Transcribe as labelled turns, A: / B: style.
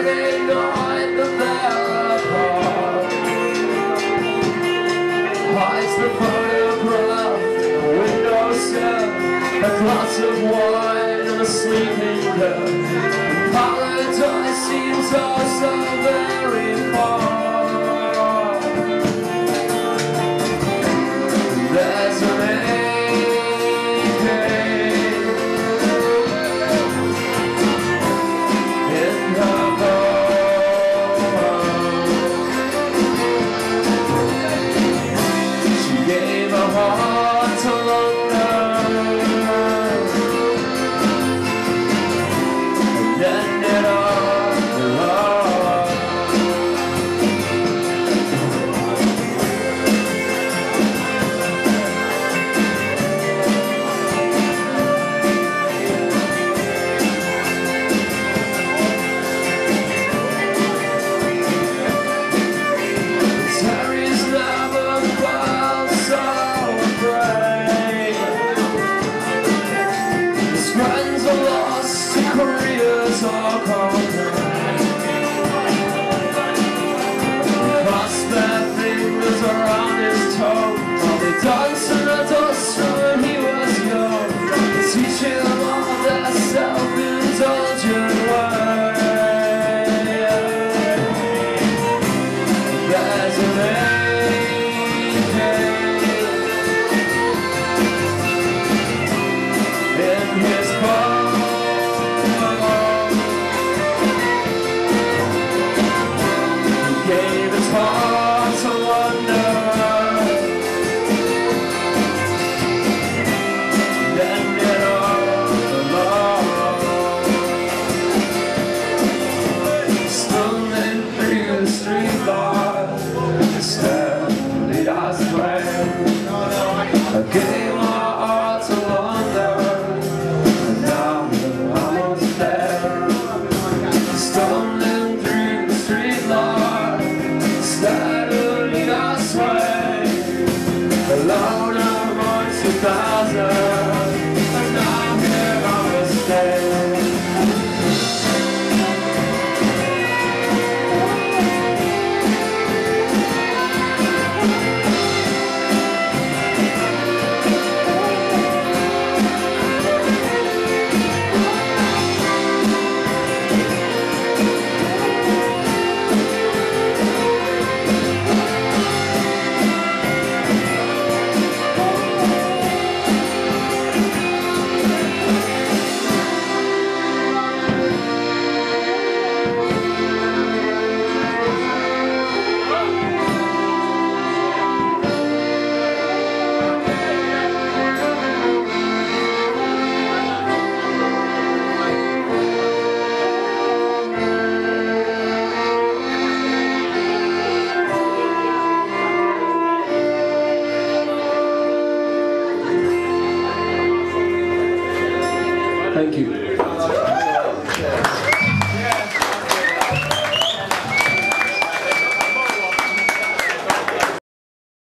A: Friday night that they're apart. Hides the photograph in the windowsill, a glass of wine and a sleeping pill. Paradise seems oh so very far. There's an aching in her bones. She gave her heart to London and ended up alone. Terry's never felt so brave. His friends are lost, careers are gone. Cross their fingers around his toe while they dance in the dust when he was young, teaching them all their self-indulgent way. There's an aching in his bones. He gave his heart to London and ended up alone. Stumbling through the street light, steadily I swam. I gave my heart to London, and now I'm almost there. Stumbling through the street light, steadily I swam. Alone amongst the thousand, and now here I must stay.
B: Thank you.